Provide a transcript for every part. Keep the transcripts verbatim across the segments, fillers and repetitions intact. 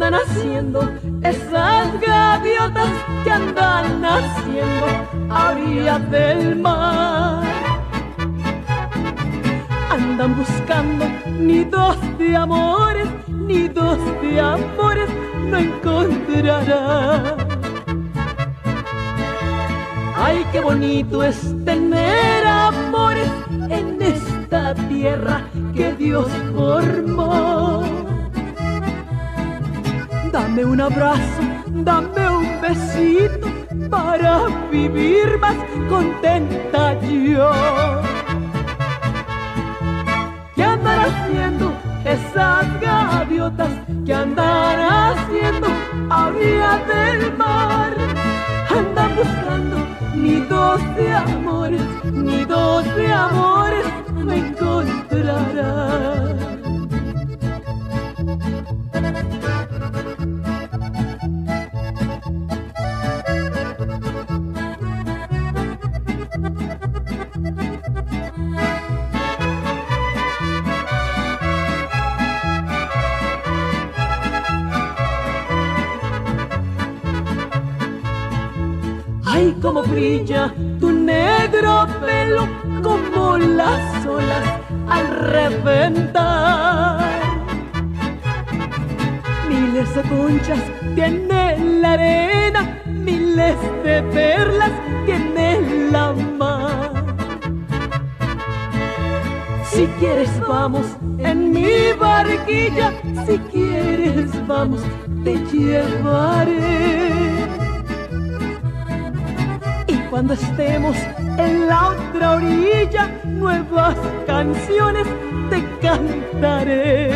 andan haciendo esas gaviotas que andan haciendo a orillas del mar? Andan buscando nidos de amores, nidos de amores no encontrarán. Ay, qué bonito es tener amores en esta tierra que Dios formó. Dame un abrazo, dame un besito para vivir más contenta yo. ¿Qué andan haciendo esas gaviotas que andan haciendo a orillas del mar? Andan buscando nidos de amores, nidos de amores no encontrarán. Ay, cómo brilla tu negro pelo como las olas al reventar. Miles de conchas tiene la arena, miles de perlas tiene la mar. Si quieres vamos en mi barquilla, si quieres vamos te llevaré. Cuando estemos en la otra orilla, nuevas canciones te cantaré.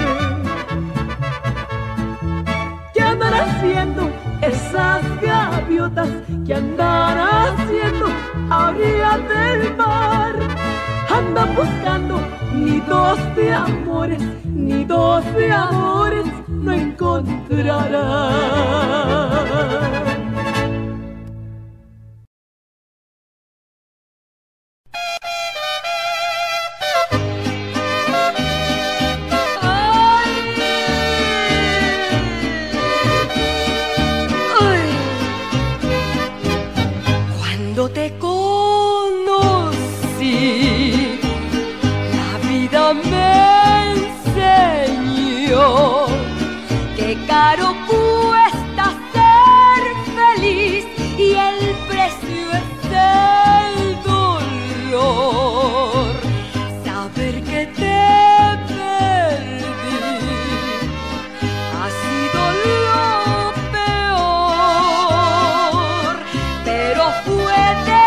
¿Qué andan haciendo esas gaviotas que andan haciendo a orillas del mar? Andan buscando nidos de amores, nidos de amores no encontrarán. Caro cuesta ser feliz y el precio es el dolor. Saber que te perdí ha sido lo peor, pero fue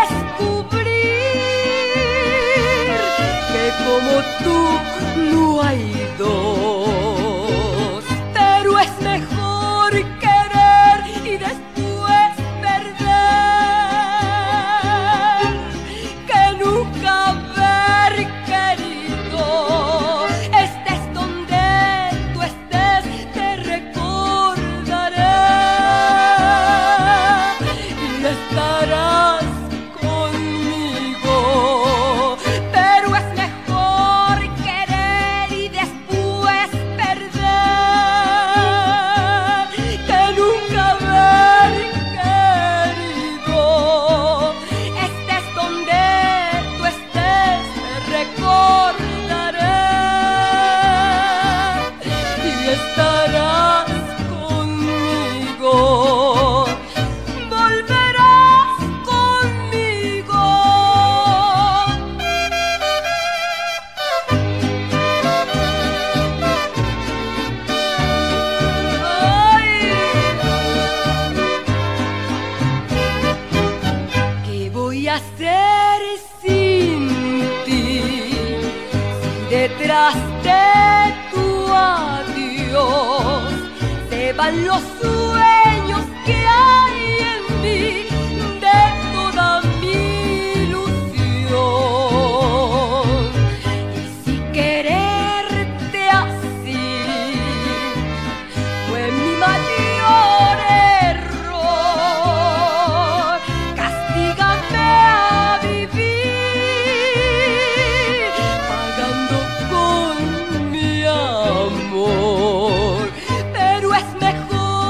descubrir que como tú no hay dos. Detrás de tu adiós se van los sueños que hay en mí, de toda mi ilusión. Y si quererte así fue mi mayor error, castígame a vivir pagando con mi amor. Pero es mejor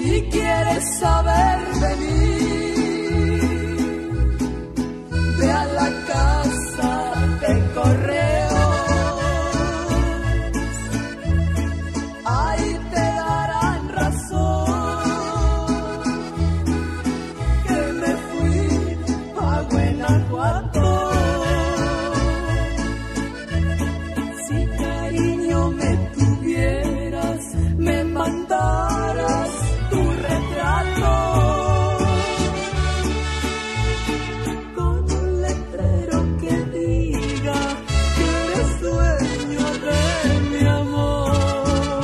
Si quieres saber de mí, ve a la casa de correos, ahí te darán razón que me fui a Guanajuato. Si cariño me tuvieras, me mandaras tu retrato con un letrero que diga que eres dueño de mi amor.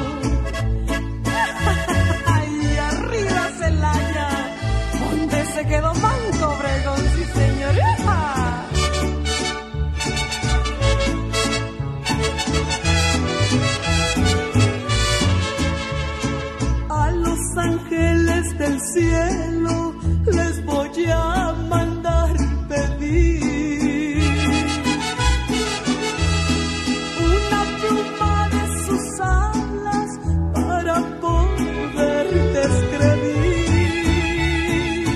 Ay, arriba Celaya, donde se quedó Manco Obregón, sí señorita. A los ángeles del cielo les voy a mandar pedir una pluma de sus alas para poderte escribir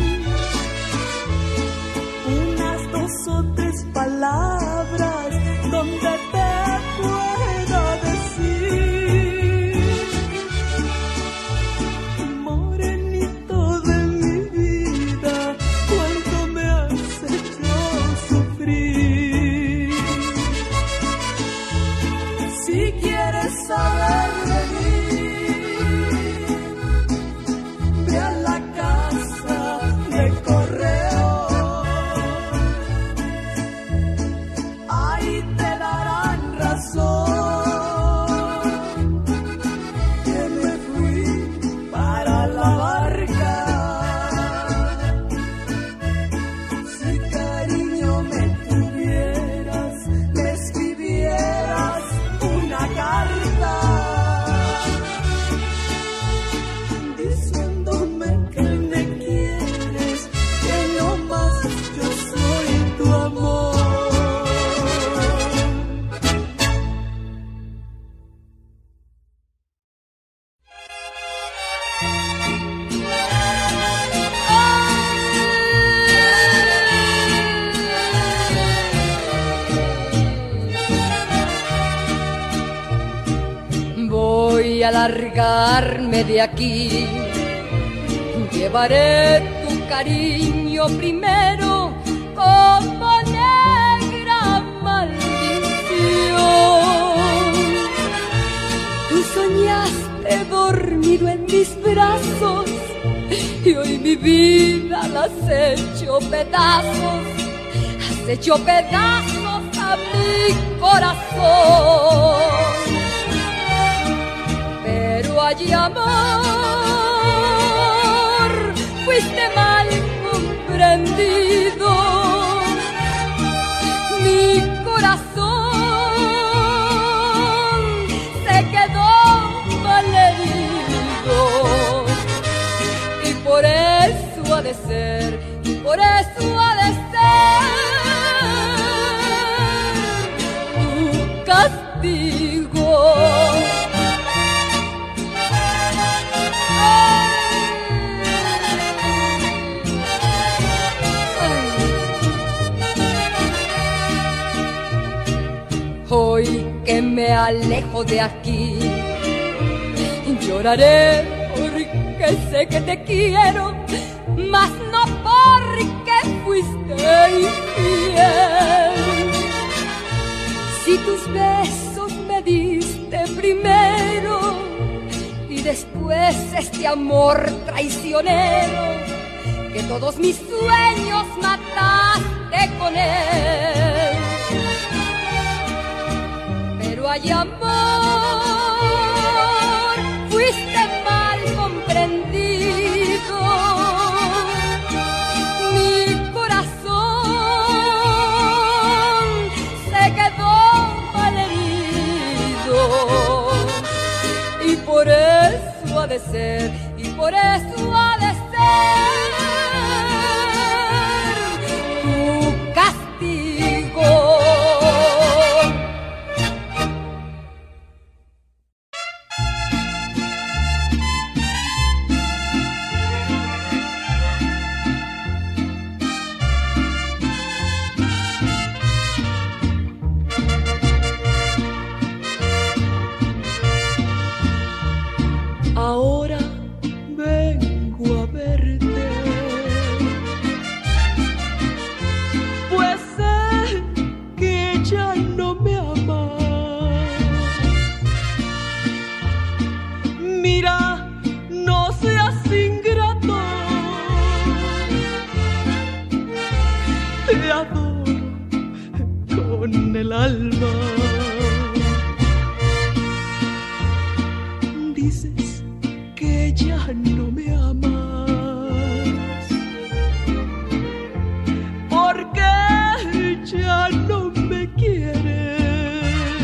unas dos o tres palabras donde te pueda decir: morenito de mi vida, cuánto me has hecho sufrir. Si quieres saber de mí, ve a la casa de correos, ahí te darán razón que me fui para la barca. Si cariño me tuvieras, me escribieras una carta diciéndome que me quieres, que no más yo soy tu amor. Voy a largarme de aquí, llevaré tu cariño primero como negra maldición. Tú soñaste dormido en mis brazos y hoy mi vida la has hecho pedazos, has hecho pedazos a mi corazón. Pero allí, amor, fuiste mal comprendido. Mi corazón se quedó malherido y por eso ha de ser, y por eso ha de ser tu castigo. Hoy que me alejo de aquí, lloraré porque sé que te quiero, mas no porque fuiste infiel. Si tus besos me diste primero y después este amor traicionero, que todos mis sueños mataste con él. Pero hay amor, fuiste mal comprendido. Mi corazón se quedó malherido y por eso ha de ser, y por eso ha de ser tu castigo. vengo a verte, pues sé que ya no me amas. Mira, no seas ingrato, te adoro con el alma. Dices que ya no me amas, porque ya no me quieres.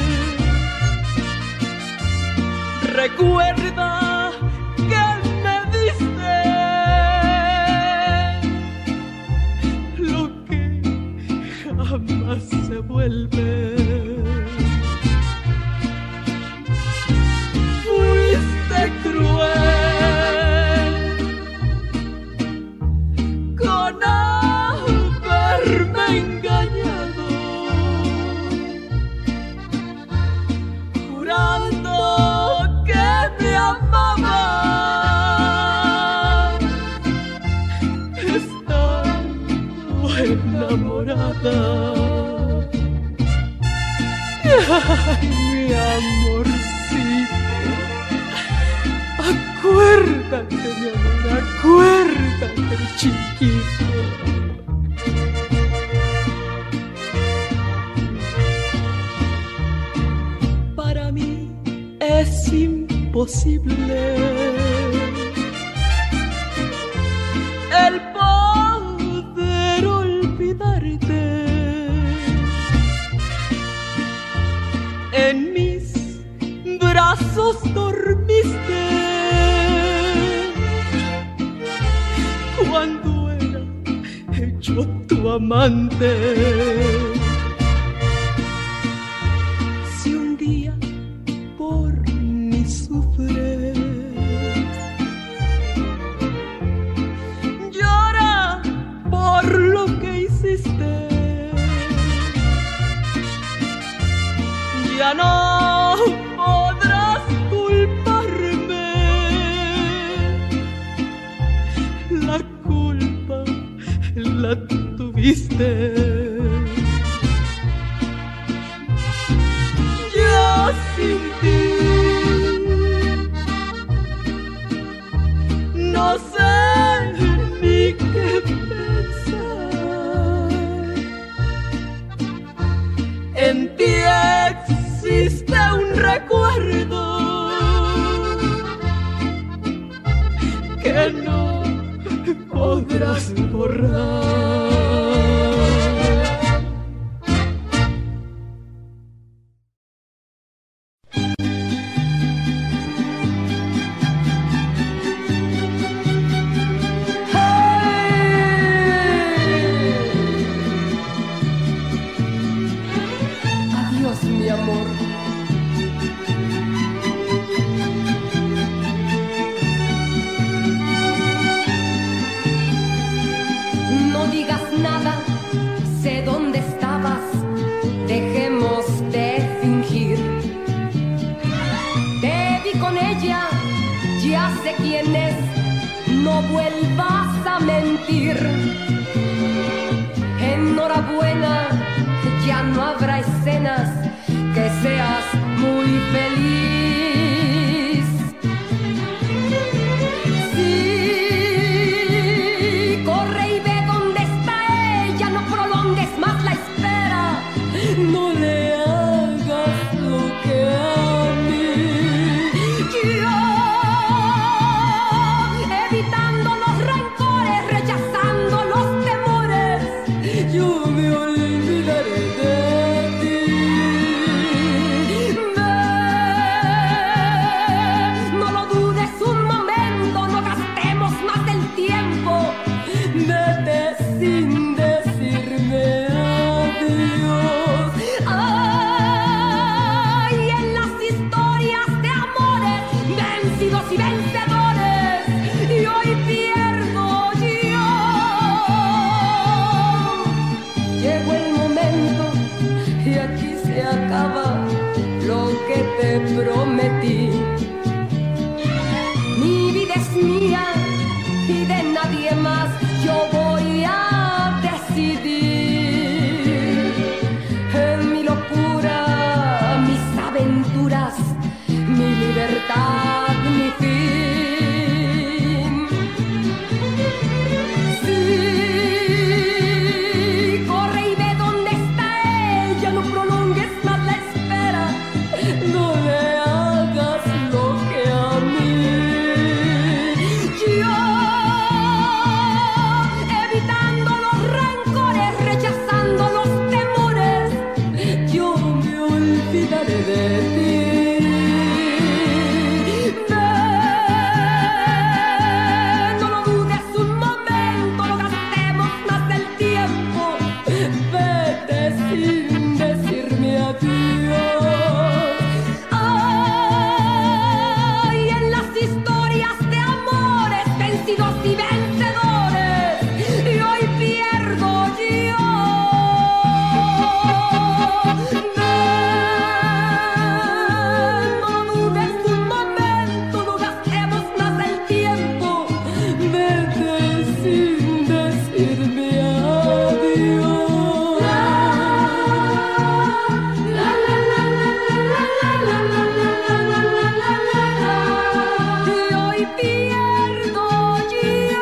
Recuerda que me diste lo que jamás se vuelve. Fuiste cruel con haberme engañado, jurando que me amabas. Estaba enamorada. Ay, mi amorcito, acuérdate, mi amor, acuérdate, chiquito. Para mí es imposible el poder olvidarte. En mis brazos dormiste cuando era yo tu amante. Si un día por mí sufres, llora por lo que hiciste. Ya no podrás culparme, la culpa la tuviste. Yo sin ti no sé ni qué pensar. En ti existe un recuerdo que no podrás borrar. Adiós, mi amor. No digas nada, sé dónde estabas, dejemos de fingir. Te vi con ella, ya sé quién es, no vuelvas a mentir. Enhorabuena, ya no habrá escenas, que seas muy feliz. Sí, corre y ve dónde está ella, no prolongues más la espera, no le hagas lo que a mí. Yo, evitando los rencores, rechazando los temores, yo me olvidaré de ti. Ven, es mía y de nadie más yo voy a decidir. En mi locura, mis aventuras, mi libertad, mi fin. Sí, corre y ve dónde está ella, no prolongues más la espera, no le hagas lo que a mí. Yo, evitando los rencores, rechazando los temores, yo me olvidaré de ti. Ven, no lo dudes un momento, no gastemos más el tiempo. Vete sin decirme adiós. Ay, en las historias de amores, vencidos y vencedores, y hoy pierdo yo. Ven, no dudes un momento, no gastemos más el tiempo. Vete sin decirme adiós. La, la, la, la, la, la, la, la, la, la, la, la. Y hoy pierdo yo.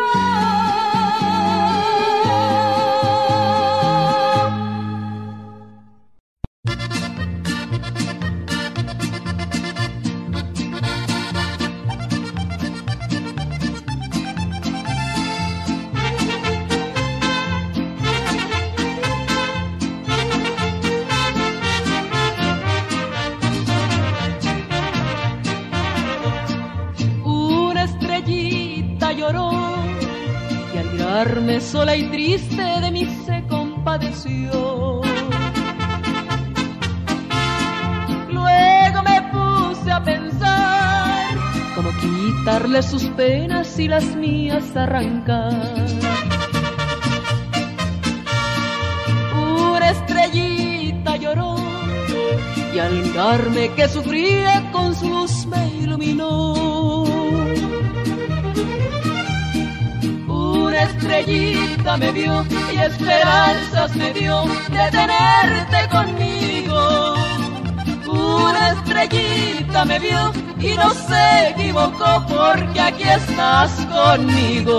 Una estrellita lloró y al mirarme sola y triste de mí se compadeció. Luego me puse a pensar cómo quitarle sus penas y las mías arrancar. Una estrellita lloró y al mirarme que sufría con su luz me iluminó. Una estrellita me vio y esperanzas me dio de tenerte conmigo. Una estrellita me vio y no se equivocó porque aquí estás conmigo.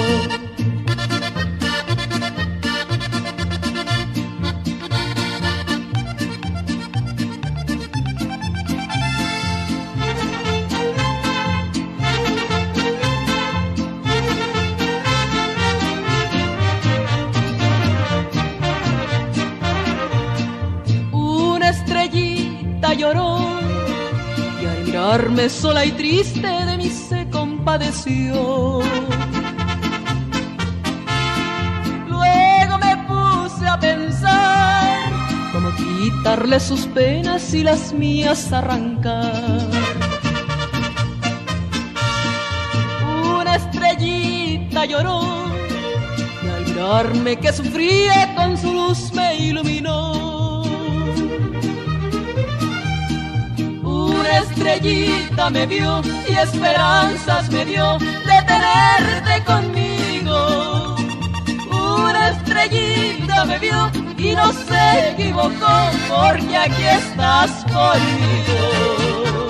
Una estrellita lloró y al mirarme sola y triste de mí se compadeció. Luego me puse a pensar cómo quitarle sus penas y las mías arrancar. Una estrellita lloró y al mirarme que sufría con su luz me iluminó. Una estrellita me vio y esperanzas me dio de tenerte conmigo. Una estrellita me vio y no se equivocó porque aquí estás conmigo.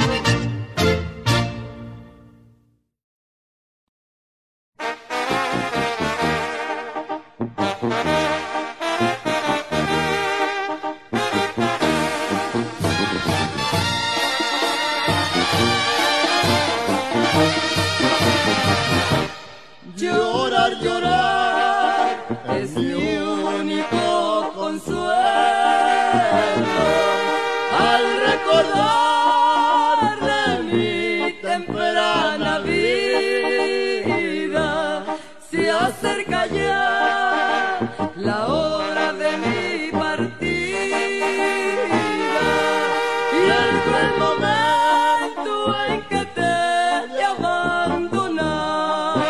Llorar, llorar es mi único consuelo al recordar de mi temprana vida. Se acerca ya la hora de mi partida y llegó el momento en que te he abandonado.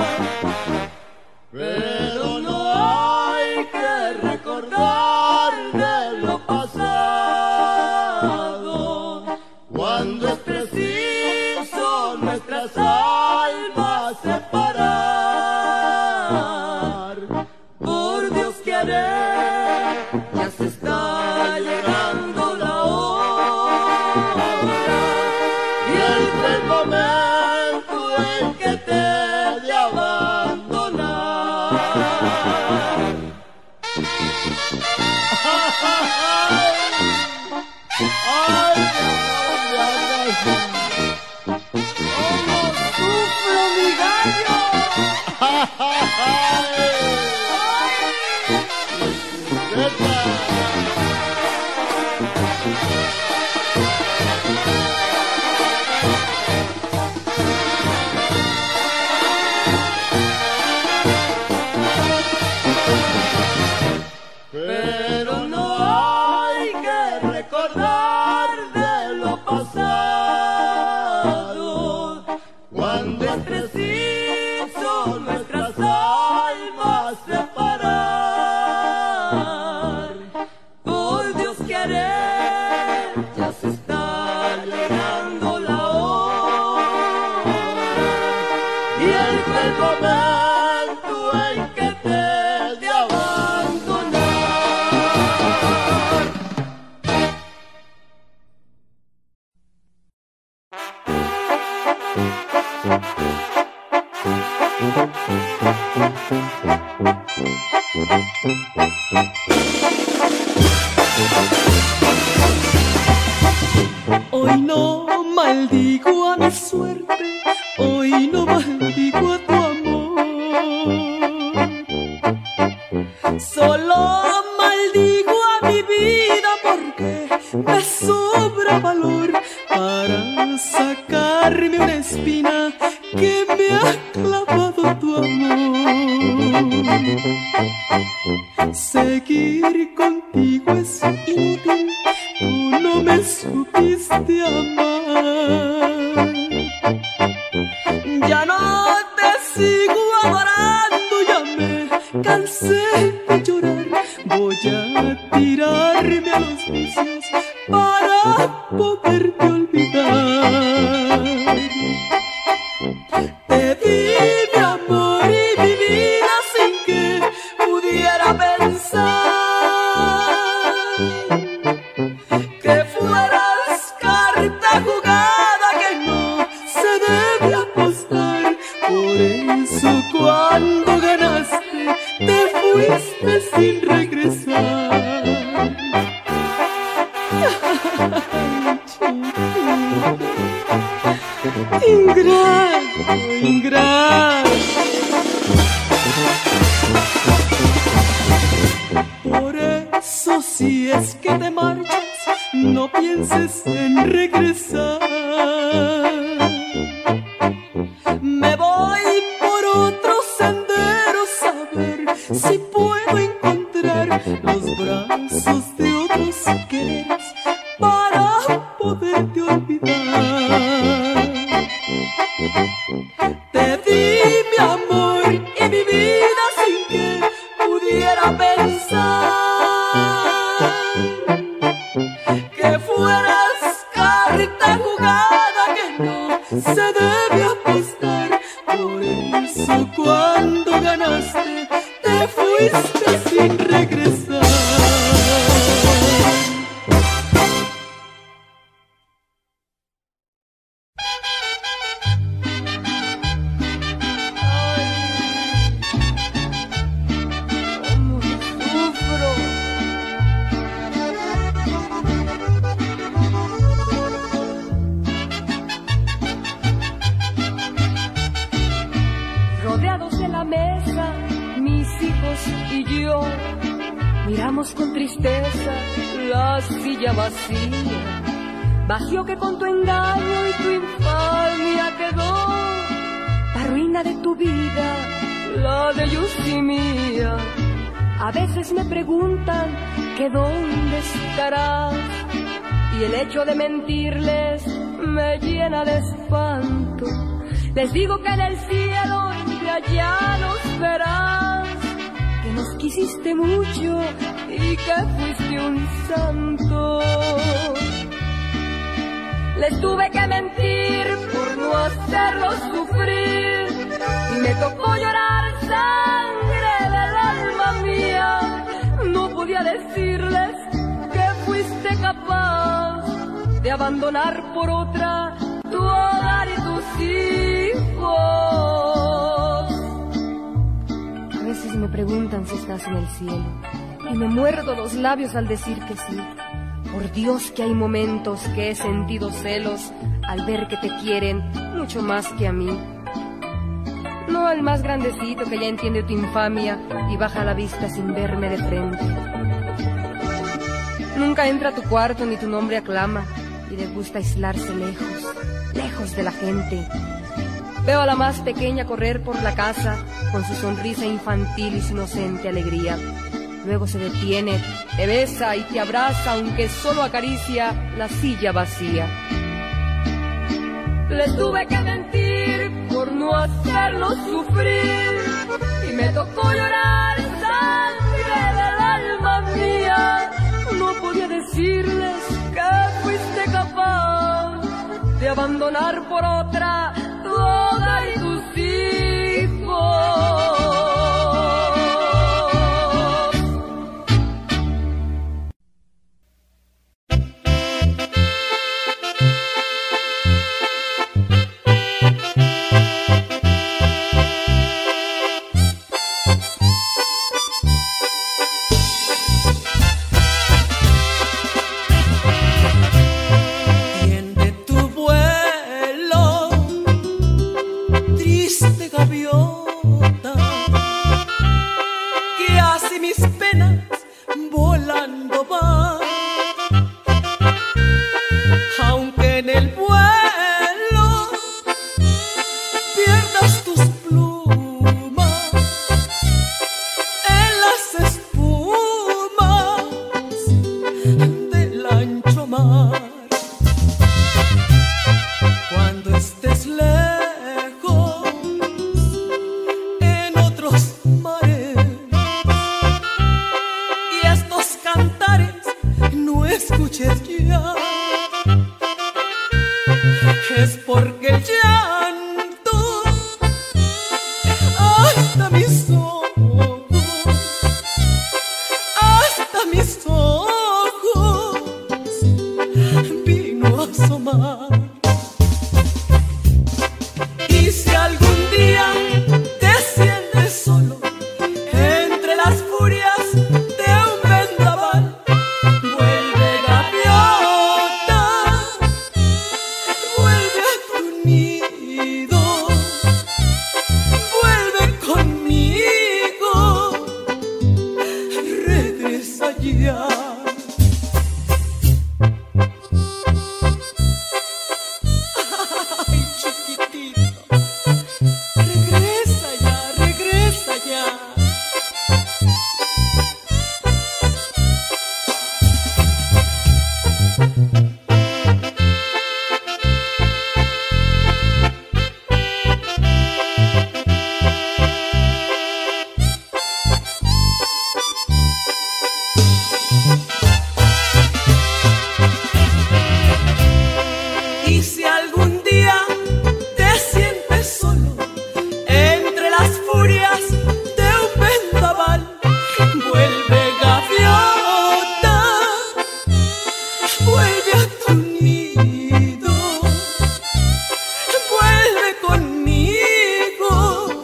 Pero no hay que recordar de lo pasado, cuando es preciso nuestras almas llegó el momento en que te he de abandonar. Hoy no maldigo a mi suerte, hoy no maldigo a tu amor. Solo maldigo a mi vida porque me sobra valor para sacarme una espina que me ha clavado tu amor. Seguir contigo es inútil, tú no me supiste amar. Ya no te sigo adorando, ya me cansé de llorar. Voy a tirarme a los vicios para poderte olvidar. Te di mi amor y mi vida sin que pudiera pensar que fueras carta jugada que no se debe apostar. Por eso cuando ganaste te fuiste sin regresar. Ingrato, ingrato. Por eso si es que te marchas, no pienses en regresar. Me voy por otro sendero, a ver si puedo encontrar los brazos de otros quereres para poderte olvidar. Te di mi amor y mi vida sin que pudiera pensar que fueras carta jugada que no se debe apostar. Por eso cuando ganaste te fuiste sin regresar. Rodeados de la mesa, mis hijos y yo, miramos con tristeza la silla vacía. Vacío que con tu engaño y tu infamia quedó, la ruina de tu vida, la de ellos y mía. A veces me preguntan que dónde estarás, y el hecho de mentirles me llena de espanto. Les digo que en el cielo de allá nos verás, que nos quisiste mucho y que fuiste un santo. Les tuve que mentir por no hacerlos sufrir, y me tocó llorar sangre del alma mía. No podía decirles que fuiste capaz de abandonar por otra tu hogar y tus hijos. A veces me preguntan si estás en el cielo, y me muerdo los labios al decir que sí. Por Dios que hay momentos que he sentido celos al ver que te quieren mucho más que a mí. No al más grandecito que ya entiende tu infamia y baja la vista sin verme de frente. Nunca entra a tu cuarto ni tu nombre aclama, y le gusta aislarse lejos, lejos de la gente. Veo a la más pequeña correr por la casa con su sonrisa infantil y su inocente alegría. Luego se detiene, te besa y te abraza, aunque solo acaricia la silla vacía. Les tuve que mentir por no hacerlos sufrir, y me tocó llorar sangre del alma mía. No podía decirles que fuiste capaz de abandonar por otra tu hogar y tus hijos. de gaviota que así mis penas volando van, aunque en el vuelo pierdas tus plumas en las espumas del ancho mar. Cuando estés lejos en otros mares y estos cantares no escuches ya, es porque el llanto hasta mis ojos, hasta mis ojos vino a asomar. Y si algún día te sientes solo entre las furias de un vendaval, vuelve gaviota, vuelve a tu nido, vuelve conmigo, regresa ya. Ay, chiquitito, regresa ya, regresa ya. Y si algún día te sientes solo entre las furias de un vendaval, vuelve gaviota, vuelve a tu nido, vuelve conmigo,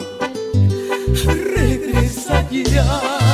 regresa ya.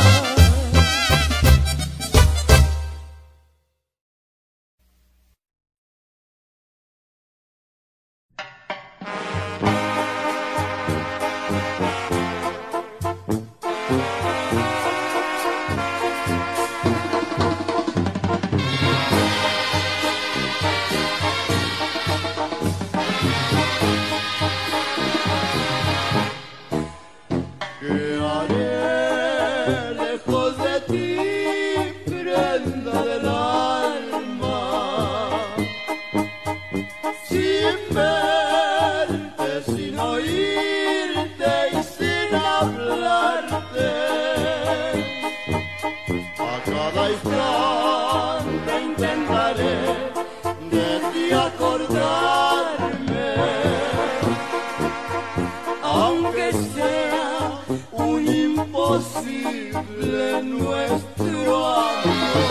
¿Qué haré lejos de ti, prenda del alma? Sin verte, sin oírte y sin hablarte, a cada instante intentaré de ti acordarme, aunque sea un imposible nuestro amor.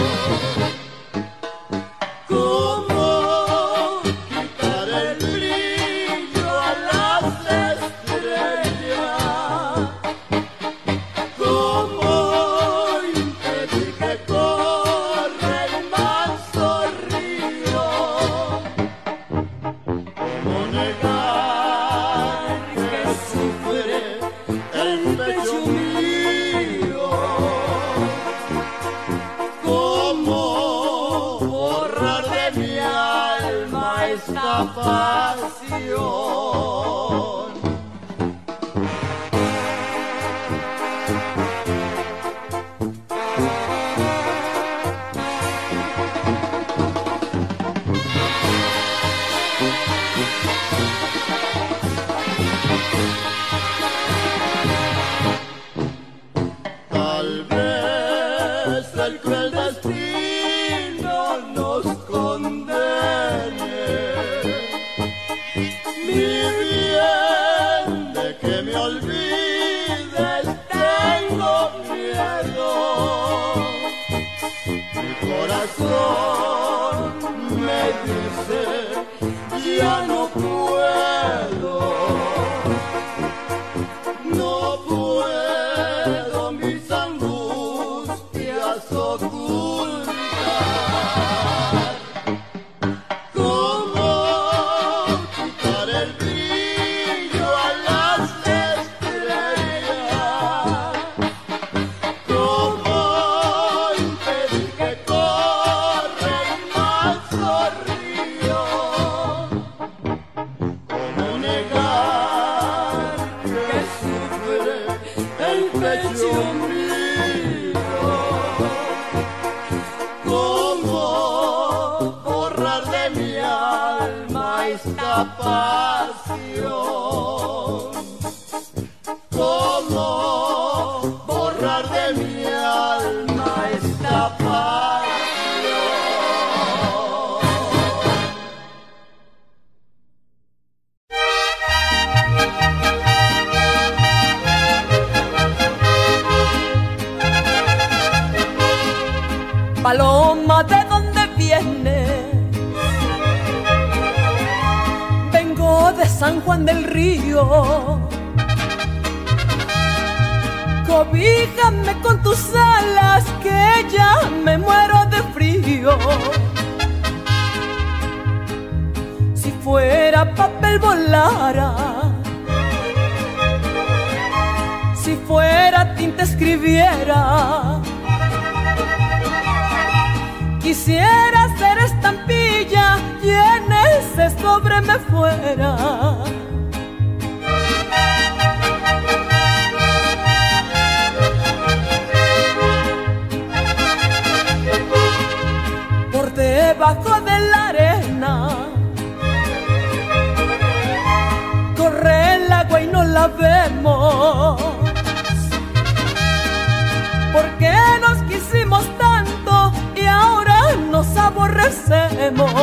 ¿Cómo quitar el brillo a las estrellas? ¿Cómo impedir que corra el manso río? ¿Cómo negar que sufre el pecho mío? ¿Cómo borrar de mi alma esta pasión? Tal vez el cruel destino nos condene, mi bien, de que me olvides tengo miedo. Mi corazón me dice ya no puedo, no puedo mis angustias ocultar. ¿Cómo quitar el brillo a las pecho mío. ¿Cómo borrar de mi alma esta pasión? ¿Cómo borrar de mi alma esta pasión? Paloma, ¿de dónde vienes? Vengo de San Juan del Río. Cobíjame con tus alas, que ya me muero de frío. Si fuera papel volara, si fuera tinta escribiera. Quisiera ser estampilla y en ese sobre me fuera. Por debajo de la arena corre el agua y no la vemos. ¿Por qué nos quisimos tanto y ahora nos aborrecemos?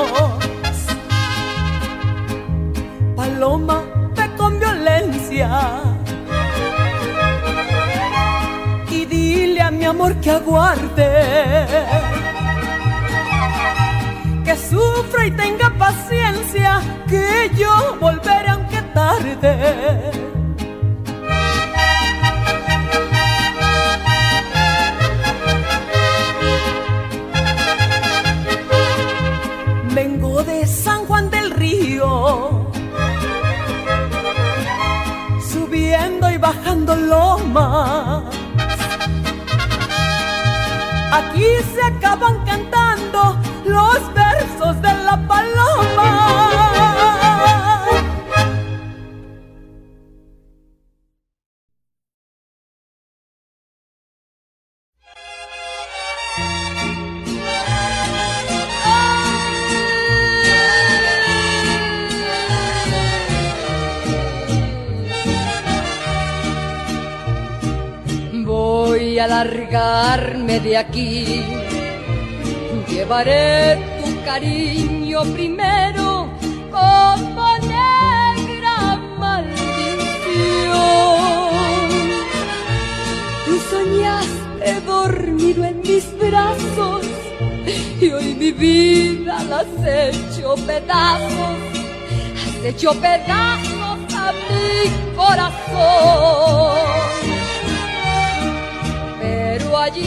Paloma, ve con violencia y dile a mi amor que aguarde, que sufra y tenga paciencia, que yo volveré aunque tarde. Vengo de San Juan del Río, subiendo y bajando lomas. Aquí se acaban cantando los versos de la paloma. Voy a largarme de aquí, llevaré tu cariño primero como negra maldición. Tú soñaste dormido en mis brazos y hoy mi vida la has hecho pedazos, has hecho pedazos a mi corazón. Pero allí,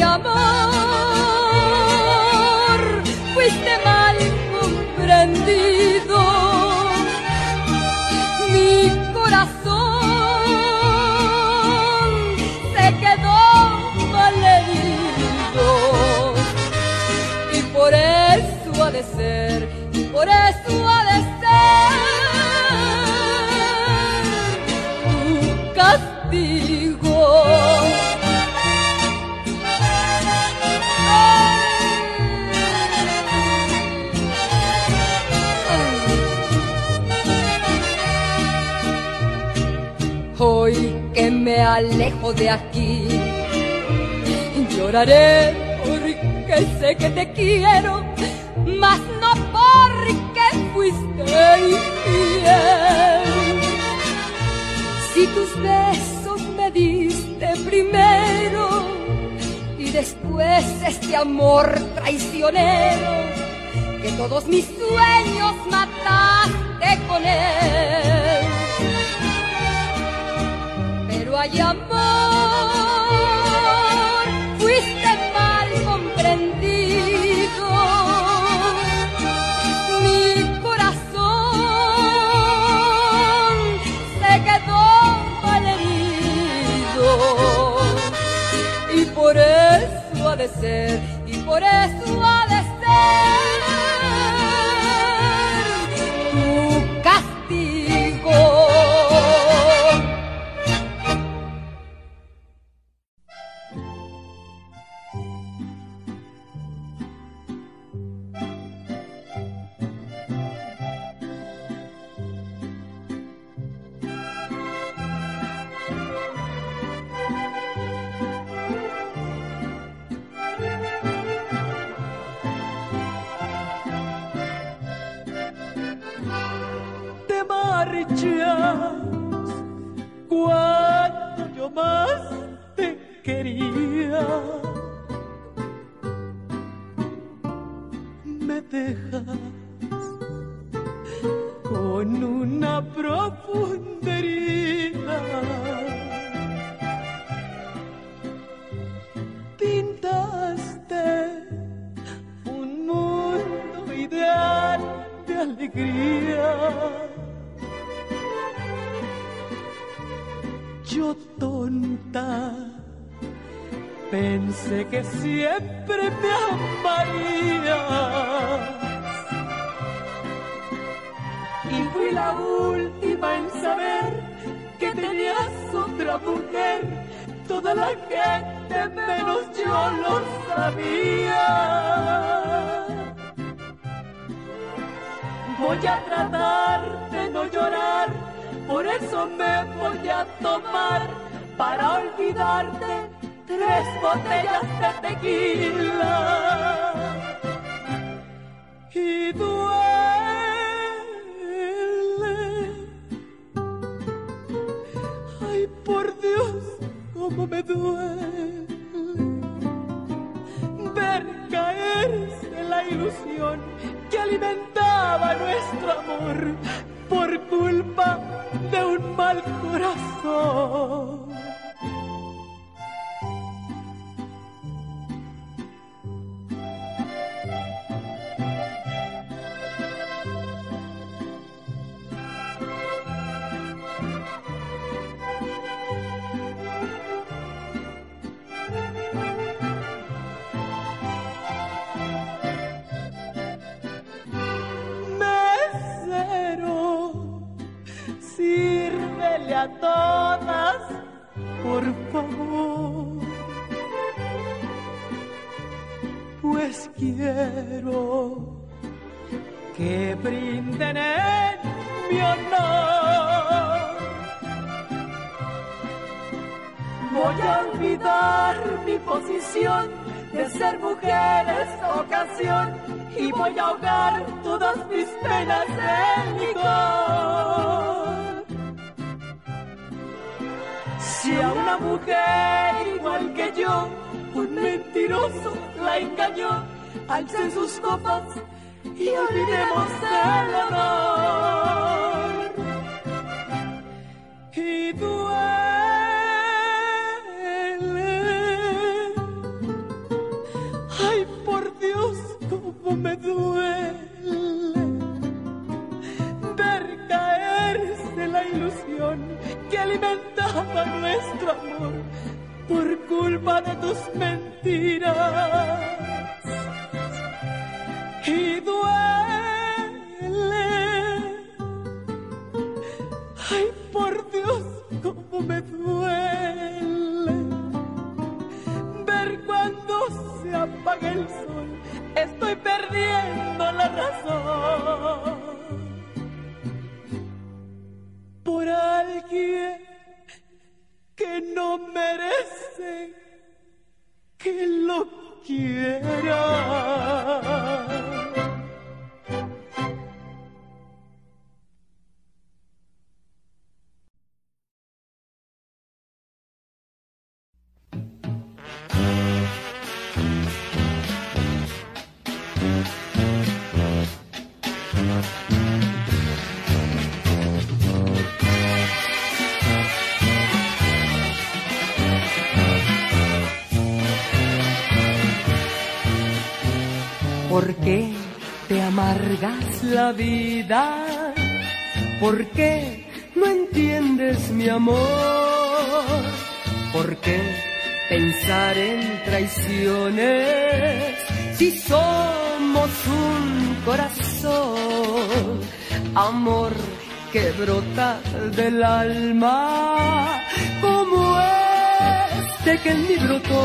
amor, fuiste mal comprendido. Mi corazón se quedó malherido. Y por eso ha de ser, y por eso ha de ser tu castigo. Hoy que me alejo de aquí, lloraré porque sé que te quiero, mas no porque fuiste infiel. Si tus besos me diste primero y después este amor traicionero, que todos mis sueños mataste con él. Pero hay amor, fuiste mal comprendido. Mi corazón se quedó malherido. Y por eso ha de ser, y por eso ha de ser tu castigo. marchas cuando yo más te quería. Me dejas con una profunda herida. Pintaste un mundo ideal de alegría. Yo tonta pensé que siempre me amarías y fui la última en saber que tenías otra mujer. Toda la gente menos yo lo sabía. Voy a tratar de no llorar, por eso me voy a tomar para olvidarte tres botellas de tequila. Y duele, ay por Dios, cómo me duele ver caerse la ilusión que alimentaba nuestro amor por culpa de un mal corazón. Sírvele a todas, por favor, pues quiero que brinden en mi honor. Voy a olvidar mi posición de ser mujer esta ocasión y voy a ahogar todas mis penas en licor. Si a una mujer igual que yo, un mentiroso la engañó, alcen sus copas y olvidemos el honor. Y duele, ay por Dios, cómo me duele ver caerse la ilusión que alimentaba nuestro amor por culpa de tus mentiras. Y duele, ay por Dios, cómo me duele ver cuando se apaga el sol, estoy perdiendo la razón por alguien que no merece que lo quiera. ¿Por qué te amargas la vida? ¿Por qué no entiendes mi amor? ¿Por qué pensar en traiciones si somos un corazón? Amor que brota del alma como este que en mí brotó.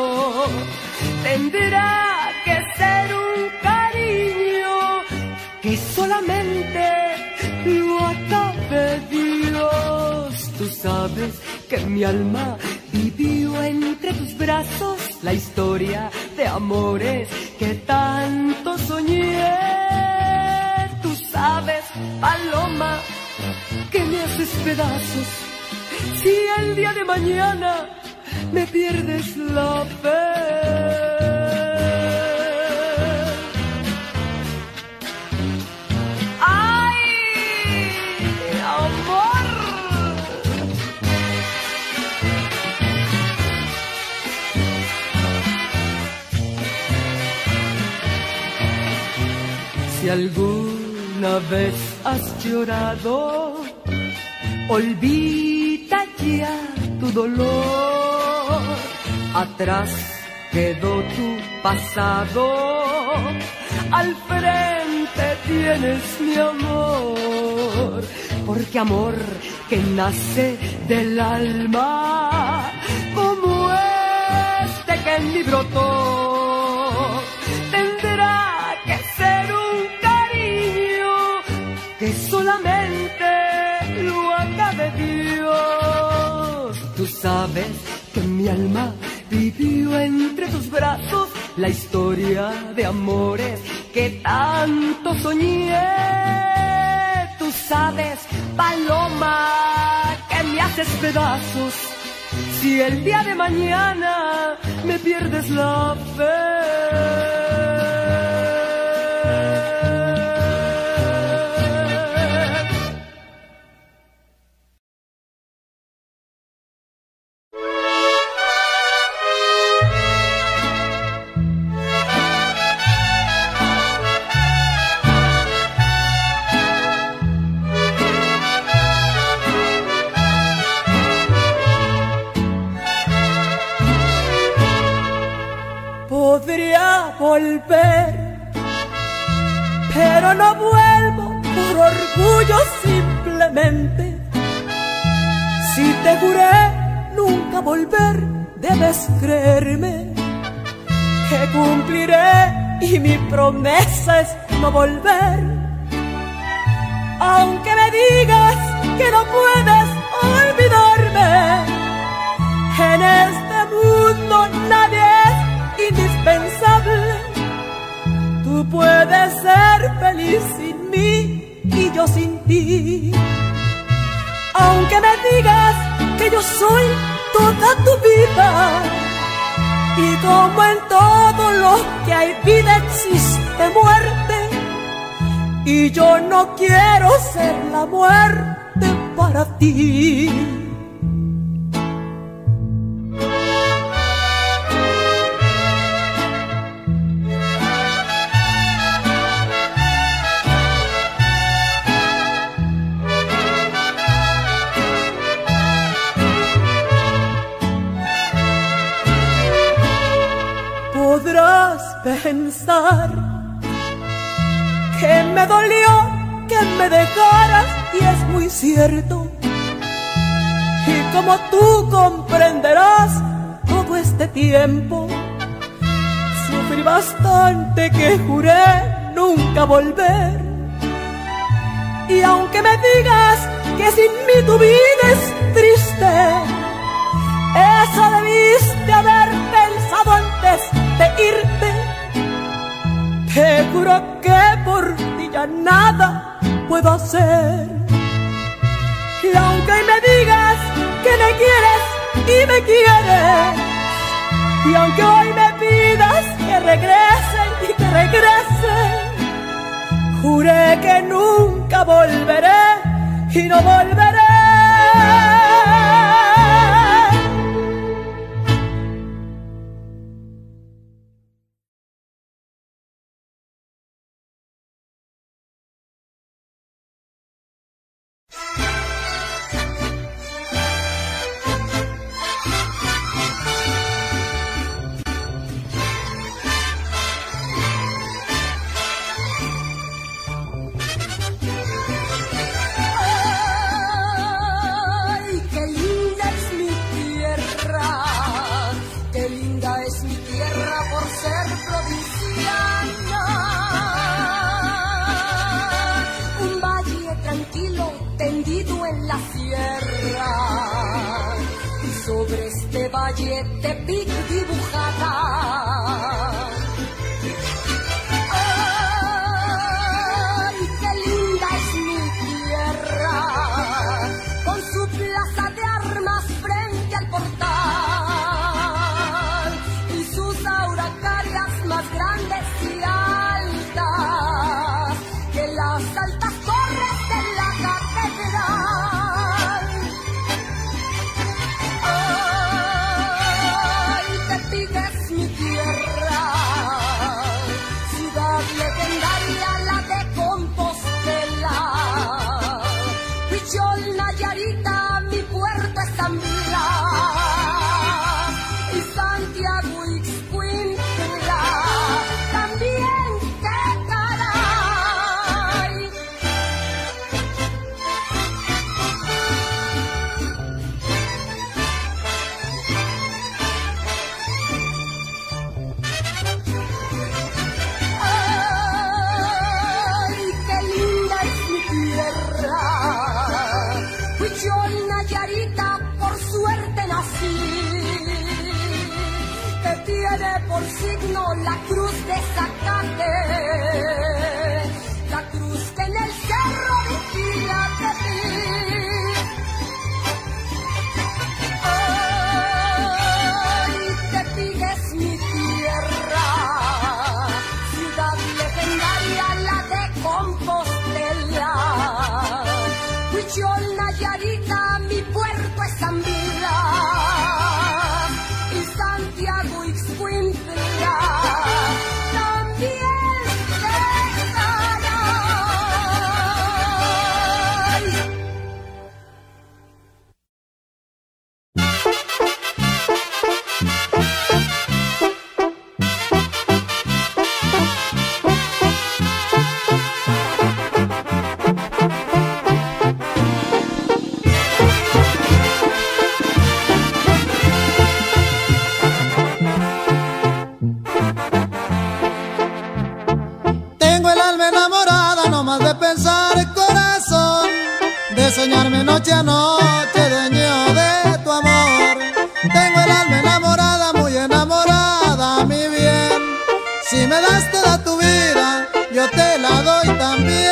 Tendrá que ser un cariño que solamente lo acabe Dios. Tú sabes que mi alma vivió entre tus brazos la historia de amores que tanto soñé. Tú sabes, paloma, que me haces pedazos. Si el día de mañana me pierdes la fe. ¡Ay, amor! Si alguna vez has llorado, olvida ya tu dolor. Atrás quedó tu pasado, al frente tienes mi amor. Porque amor que nace del alma, como este que en mí brotó, tendrá que ser un cariño que solamente lo acabe Dios. Tú sabes que mi alma vivió entre tus brazos la historia de amores que tanto soñé. Tú sabes, paloma, que me haces pedazos si el día de mañana me pierdes la fe. Podría volver, pero no vuelvo por orgullo simplemente. Si te juré nunca volver, debes creerme que cumpliré y mi promesa es no volver. Aunque me digas que no puedes olvidarme, en este mundo nadie es indispensable. Tú puedes ser feliz sin mí y yo sin ti. Aunque me digas que yo soy toda tu vida, y como en todo lo que hay vida existe muerte, y yo no quiero ser la muerte para ti. Podrás pensar que me dolió que me dejaras, y es muy cierto. Y como tú comprenderás, todo este tiempo sufrí bastante que juré nunca volver. Y aunque me digas que sin mí tu vida es triste, eso debiste haber pensado antes de irte. Te juro que por ti ya nada puedo hacer. Y aunque me digas que me quieres y me quieres, y aunque hoy me pidas que regrese y que regrese, juré que nunca volveré y no volveré. De pic dibujada. Ay, qué linda es mi tierra, por signo la cruz de Zacate, la cruz que en el cerro vigila de ti. Ay, Tepic es mi tierra, ciudad legendaria, la de Compostela. Huichol, Nayarita, mi puerto es Zambila, y Santiago Ixcuintla también soñarme noche a noche, dueño de tu amor. Tengo el alma enamorada, muy enamorada, mi bien. Si me das toda tu vida, yo te la doy también.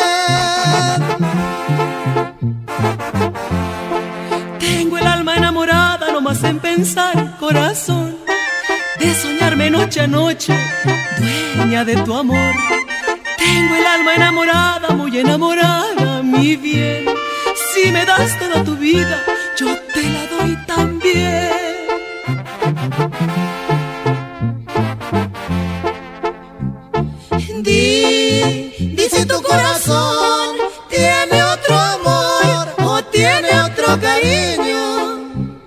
Tengo el alma enamorada, nomás en pensar, corazón, de soñarme noche a noche, dueña de tu amor. Tengo el alma enamorada, muy enamorada, mi bien. Si me das toda tu vida, yo te la doy también. Di, di si tu corazón tiene otro amor o tiene otro cariño.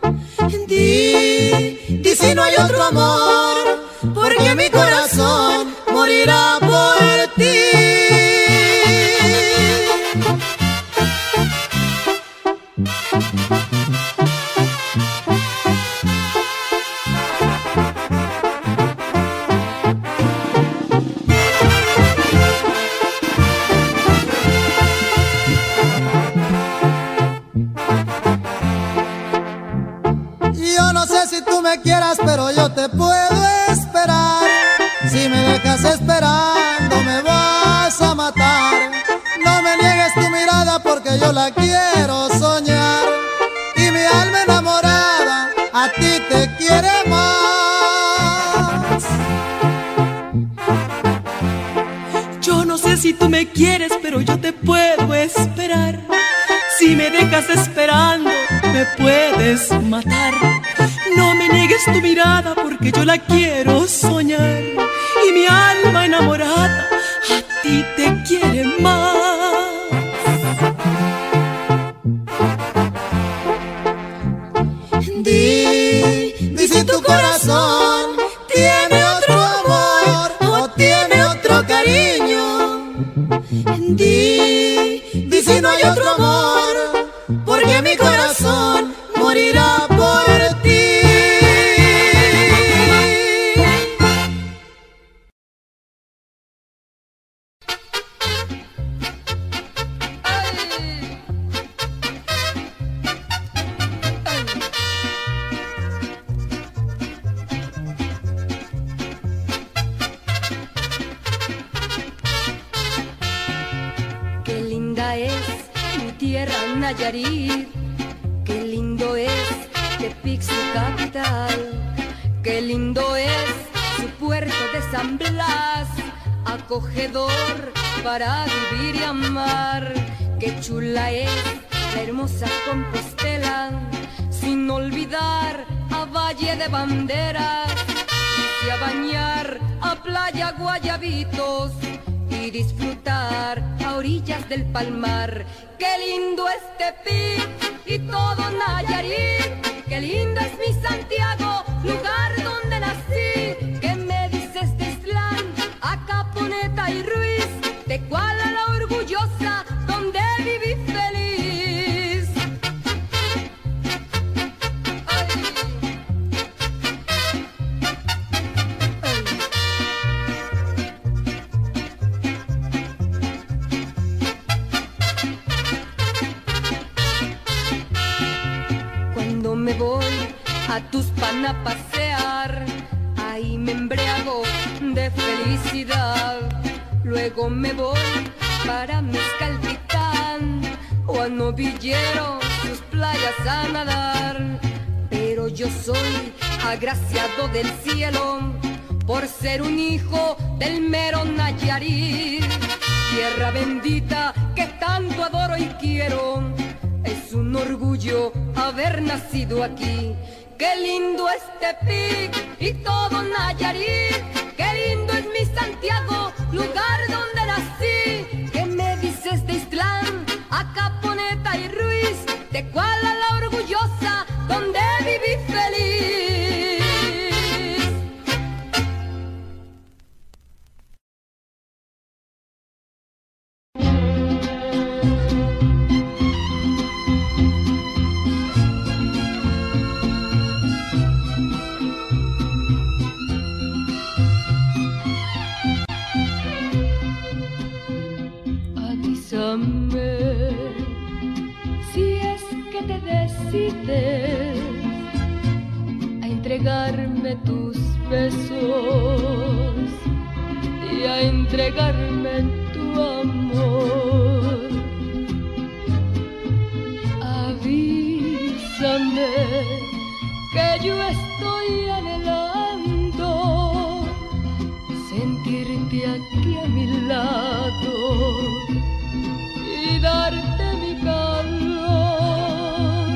Di, di si no hay otro amor, porque mi corazón morirá por ti. Yo no sé si tú me quieras, pero yo te puedo esperar. Si me dejas esperando me vas a matar. No me niegues tu mirada porque yo la quiero soñar. Y mi alma enamorada a ti te quiere más. Yo no sé si tú me quieres, pero yo te puedo esperar. Si me dejas esperando, me puedes matar. No me niegues tu mirada porque yo la quiero soñar. Y mi alma enamorada a ti te quiere más. Di, di si tu corazón tiene otro amor o tiene otro cariño. Di, di si no hay otro amor, porque mi corazón morirá por ti. Qué linda es mi tierra Nayarit, qué lindo es Tepic su capital, qué lindo es su puerto de San Blas, acogedor para vivir y amar. Qué chula es la hermosa Compostela, sin olvidar a Valle de Banderas, y a bañar a Playa Guayabitos y disfrutar a orillas del palmar. Qué lindo es Tepic y todo Nayarit, qué lindo es mi Santiago, lugar donde nací. ¿Qué me dices de Islán, Acaponeta y Ruiz, Tecuala la orgullosa, donde viví feliz? Ay. Cuando me voy a Tuxpan a pasear, ahí Ahí me embriago de felicidad, luego me voy para Mezcaltitán o a Novillero, sus playas a nadar. Pero yo soy agraciado del cielo por ser un hijo del mero Nayarit, tierra bendita que tanto adoro y quiero. Es un orgullo haber nacido aquí. Qué lindo es Tepic y todo Nayarit, qué lindo es mi Santiago, lugar donde nací. ¿Qué me dices de Islán, Acaponeta y Ruiz, de Kuala la orgullosa, donde viví feliz? Si es que te decides a entregarme tus besos y a entregarme tu amor, avísame que yo estoy anhelando sentirte aquí a mi lado y darte mi calor.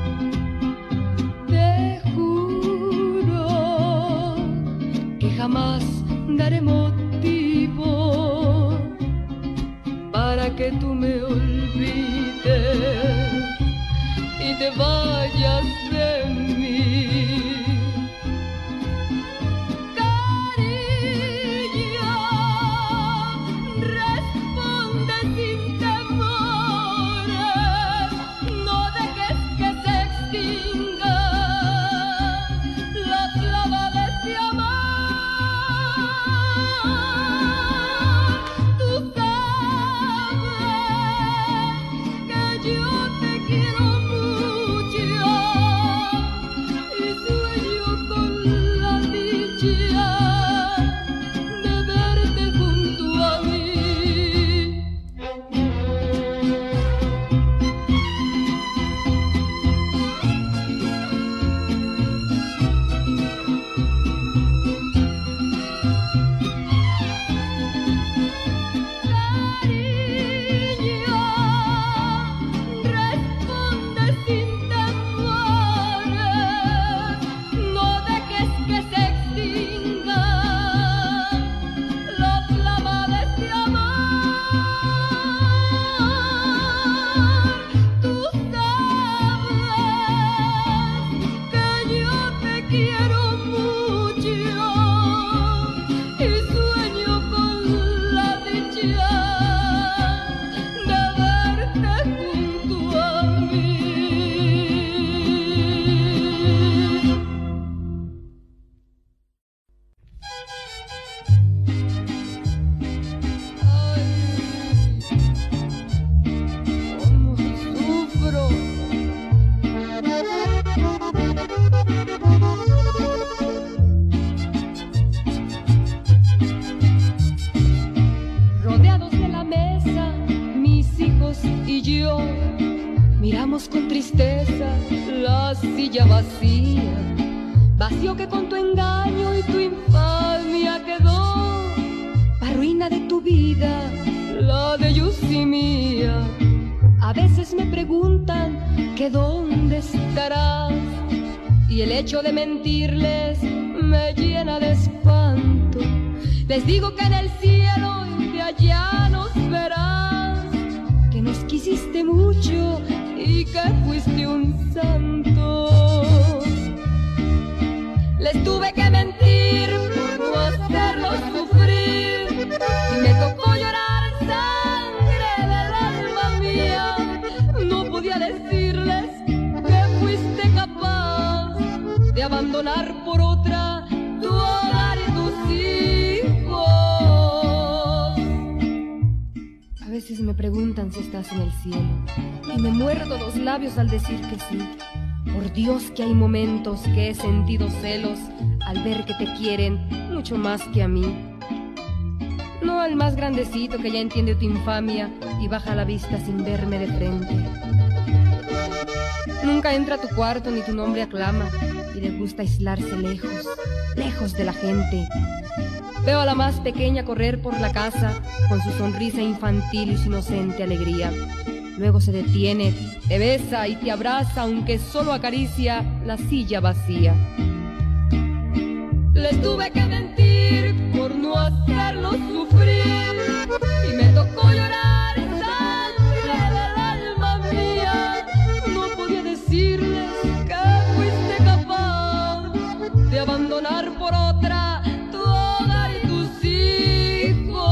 Te juro que jamás daré motivo para que tú me olvides y te vayas de mí. Miramos con tristeza la silla vacía, vacío que con tu engaño y tu infamia quedó, pa' ruina de tu vida, la de Yusi mía. A veces me preguntan que dónde estarás, y el hecho de mentirles me llena de espanto. Les digo que en el cielo y de allá nos verás, que nos quisiste mucho y que fuiste un santo. Les tuve que mentir por no hacerlos sufrir, y me tocó llorar sangre del alma mía. No podía decirles que fuiste capaz de abandonar por otra tu hogar y tus hijos. A veces me preguntan si estás en el cielo, y me muerdo los labios al decir que sí. Por Por Dios que hay momentos que he sentido celos al ver que te quieren mucho más que a mí. No al más grandecito que ya entiende tu infamia y baja la vista sin verme de frente. Nunca entra a tu cuarto ni tu nombre aclama y le gusta aislarse lejos, lejos de la gente. Veo a la más pequeña correr por la casa con su sonrisa infantil y su inocente alegría. Luego se detiene, te besa y te abraza, aunque solo acaricia la silla vacía. Les tuve que mentir por no hacerlos sufrir y me tocó llorar sangre del alma mía. No podía decirles que fuiste capaz de abandonar por otra tu hogar y tus hijos.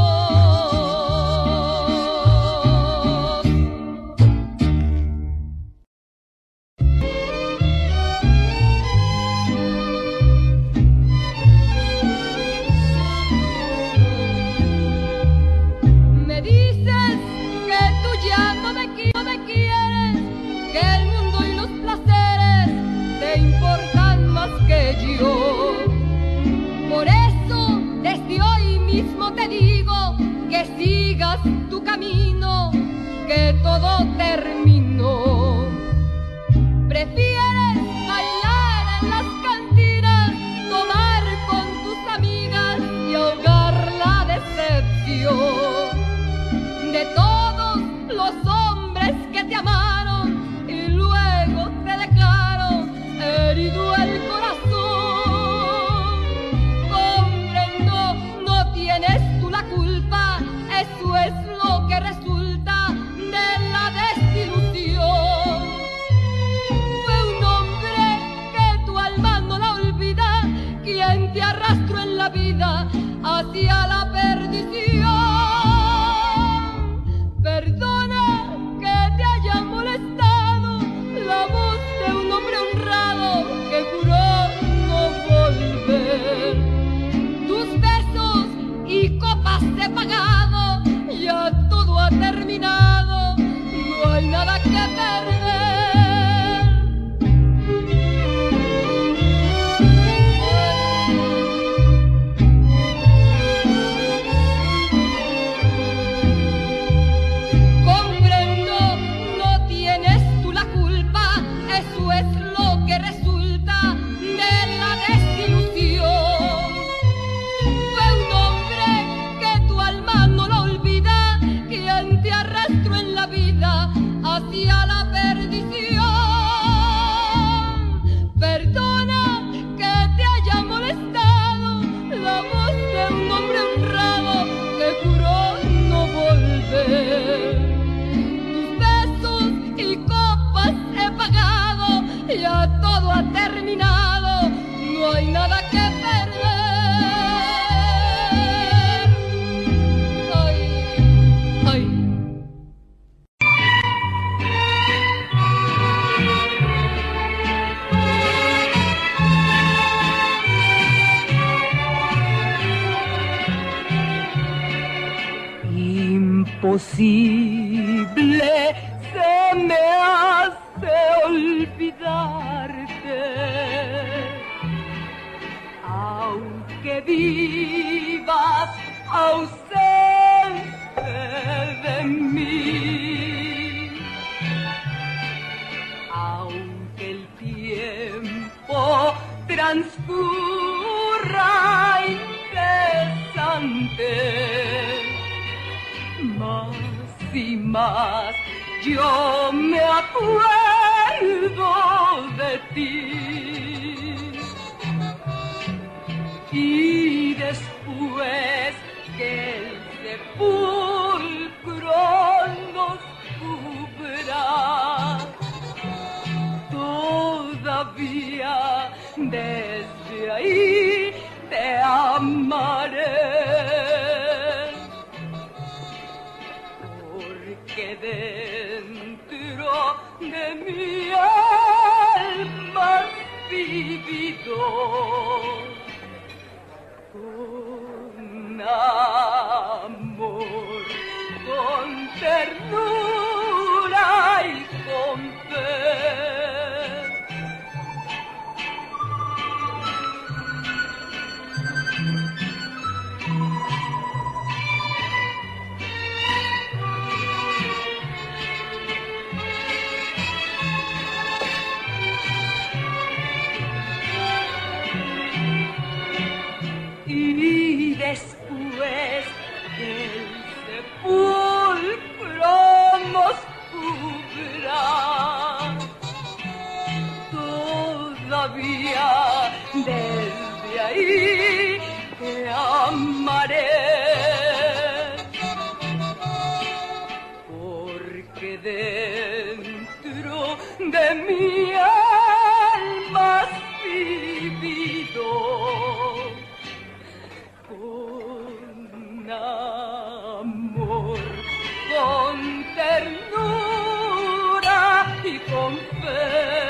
Por eso desde hoy mismo te digo que sigas tu camino, que todo terminó. Prefieres bailar en las cantinas, tomar con tus amigas y ahogar la decepción de todos los hombres que te amaron y luego te dejaron herido el corazón. Eso es lo que resulta de la desilusión. Fue un hombre que tu alma no la olvida, quien te arrastró en la vida hacia la perdición. Perdona que te haya molestado la voz de un hombre honrado que juró no volver. Tus besos y copas he pagado, ya todo ha terminado, no hay nada que perder. Comprendo, no tienes tú la culpa, eso es lo que resulta de la desilusión. Te arrastro en la vida hacia la perdición. Perdona que te haya molestado la voz de un hombre honrado que juró no volver. Tus besos y copas he pagado, ya todo ha terminado, no hay nada que perder. Imposible se me hace olvidarte, aunque vivas ausente de mí, aunque el tiempo transcurra incesante. Más y más yo me acuerdo de ti, y después que el sepulcro nos cubra, todavía desde ahí te amaré. Que dentro de mi alma has vivido con amor, con ternura y con fe. día, desde ahí te amaré. Porque dentro de mi alma has vivido con amor, con ternura y con fe.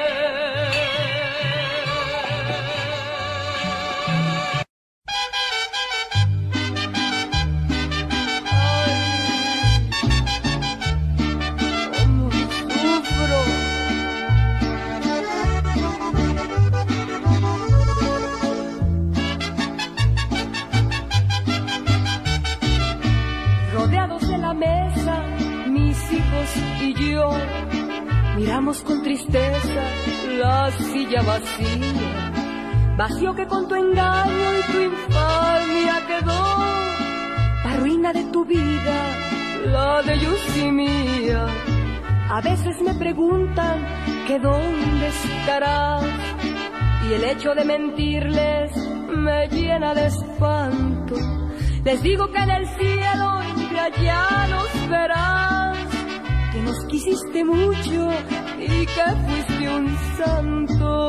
Mesa, mis hijos y yo miramos con tristeza la silla vacía, vacío que con tu engaño y tu infamia quedó, pa' ruina de tu vida, la de ellos y mía. A veces me preguntan que dónde estarás, y el hecho de mentirles me llena de espanto. Les digo que en el cielo de allá nos verás, que nos quisiste mucho y que fuiste un santo.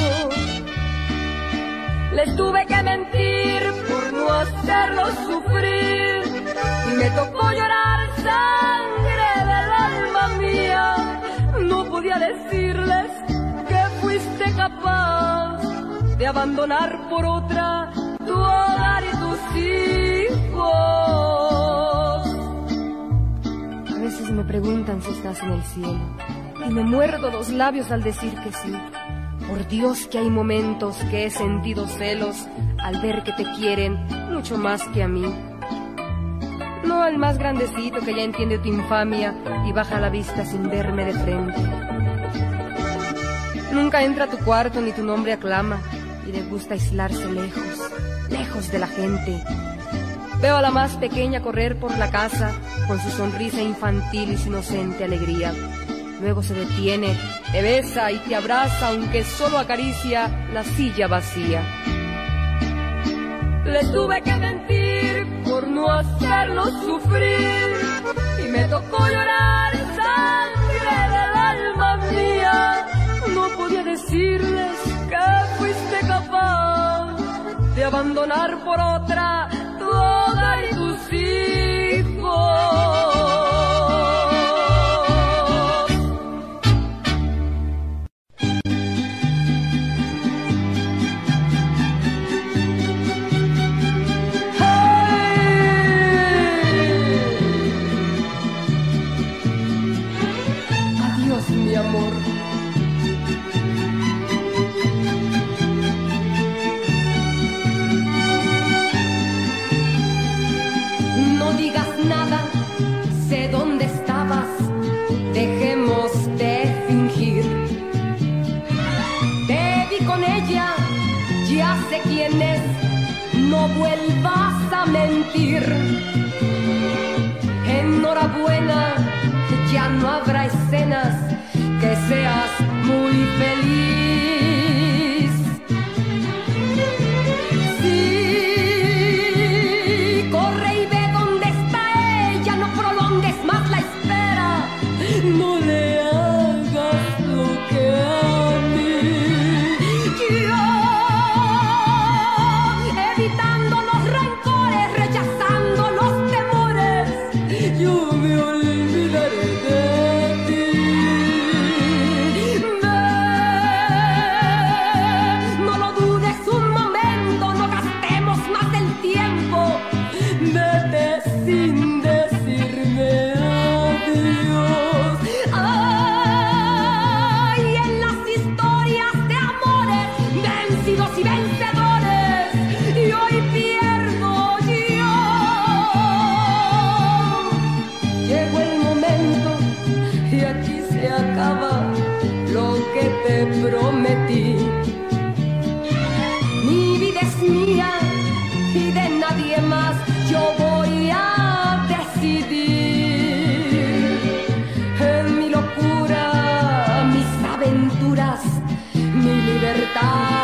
Les tuve que mentir por no hacerlos sufrir, y me tocó llorar sangre del alma mía. No podía decirles que fuiste capaz de abandonar por otra tu hogar y tus hijos. A veces me preguntan si estás en el cielo, y me muerdo los labios al decir que sí. Por Dios que hay momentos que he sentido celos al ver que te quieren mucho más que a mí. No al más grandecito que ya entiende tu infamia y baja la vista sin verme de frente. Nunca entra a tu cuarto ni tu nombre aclama, y le gusta aislarse lejos, lejos de la gente. Veo a la más pequeña correr por la casa con su sonrisa infantil y su inocente alegría. Luego se detiene, te besa y te abraza, aunque solo acaricia la silla vacía. Les tuve que mentir por no hacerlos sufrir, y me tocó llorar sangre del alma mía. No podía decirles que fuiste capaz de abandonar por otra tu hogar y tus hijos. Adiós, mi amor. Ya sé quién es, no vuelvas a mentir. Enhorabuena, ya no habrá escenas, que seas muy feliz. Sí, corre y ve dónde está ella, no prolongues más la espera, no le hagas lo que a mí. Yo prometí. Mi vida es mía y de nadie más yo voy a decidir. En mi locura, mis aventuras, mi libertad.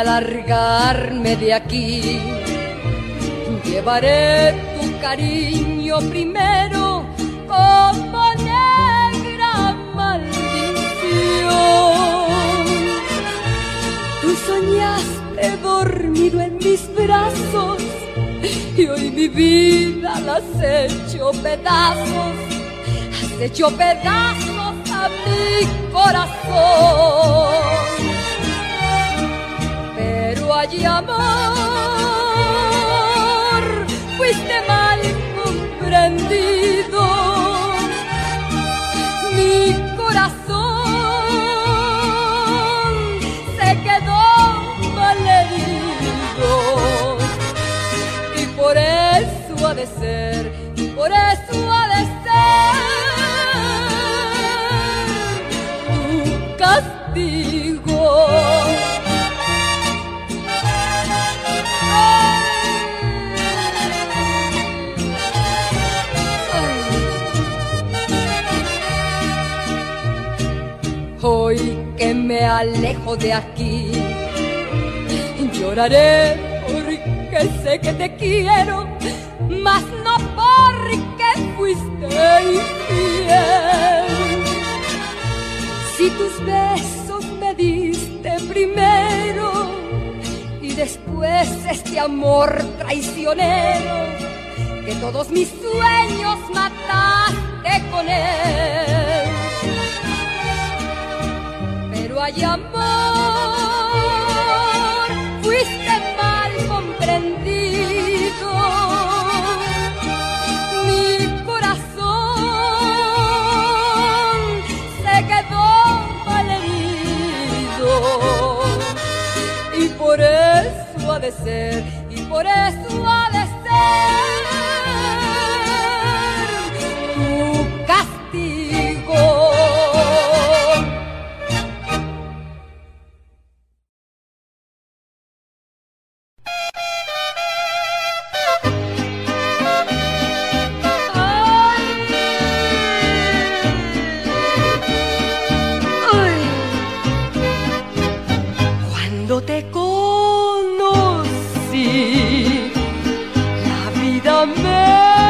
a largarme de aquí. Llevaré tu cariño primero como negra maldición. Tú soñaste dormido en mis brazos y hoy mi vida la has hecho pedazos, has hecho pedazos a mi corazón. Pero allí, amor, fuiste mal comprendido. Mi corazón se quedó malherido. Y por eso ha de ser, y por eso ha de ser tu castigo. Hoy que me alejo de aquí, lloraré porque sé que te quiero, mas no porque fuiste infiel. Si tus besos me diste primero y después este amor traicionero, que todos mis sueños mataste con él. Pero hay amor, fuiste mal comprendido. Mi corazón se quedó malherido. Y por eso ha de ser, y por eso ha de ser tu castigo. Te conocí, la vida me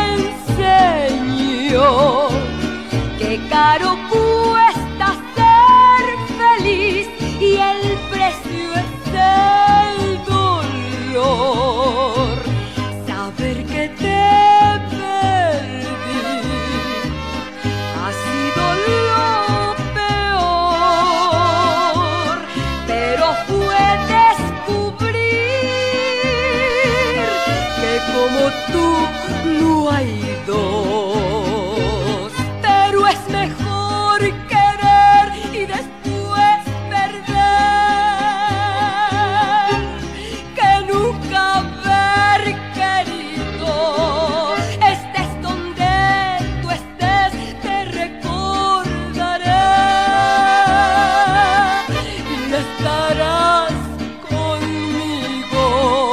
enseñó que caro cuesta ser feliz y el precio es el dolor. Saber que te perdí ha sido lo peor, pero fue como tú no hay dos. Pero es mejor querer y después perder que nunca haber querido. Estés donde tú estés, te recordaré y estarás conmigo.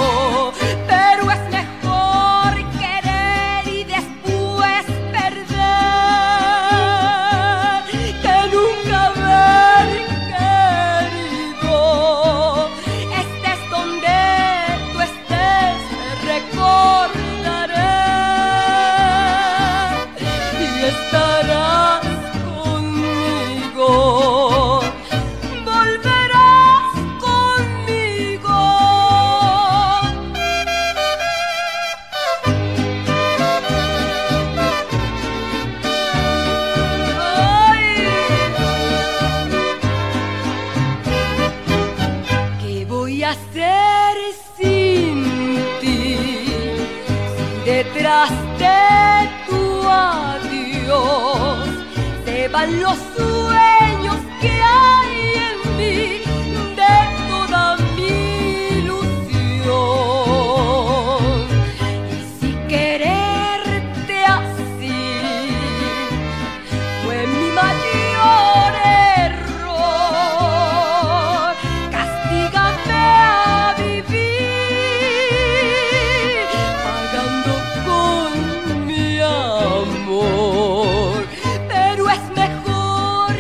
Detrás de tu adiós se van los sueños que hay en mí, de toda mi ilusión. Y si quererte así fue mi mayor error, castígame a vivir pagando con mi amor. Pero es mejor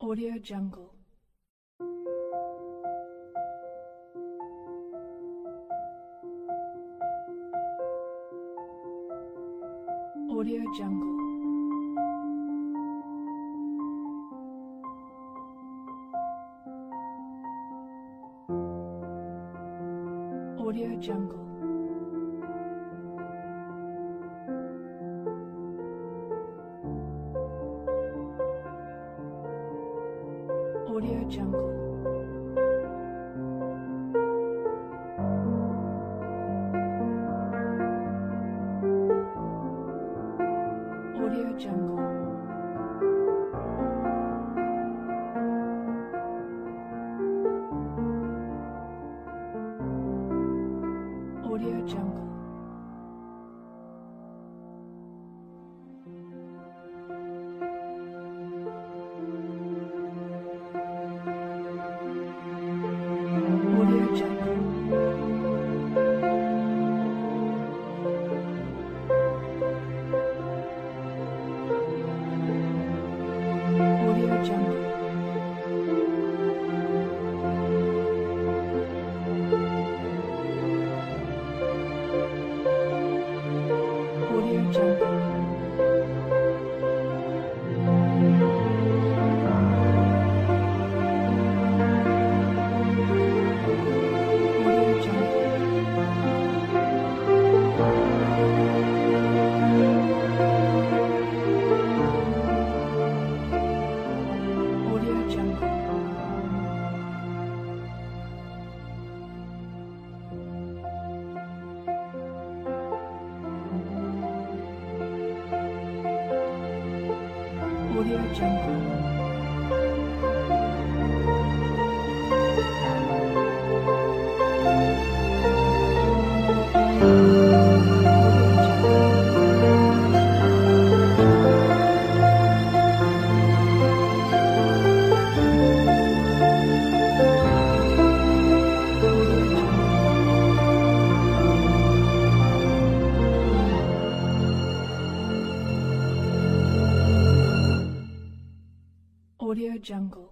Audio Jungle. Audio Jungle. Audio Jungle. Audio Jungle. Audio Jungle. Audio Jungle. Audio Jungle. Audio Jungle. Audio Jungle. Audio Jungle. Audio Jungle.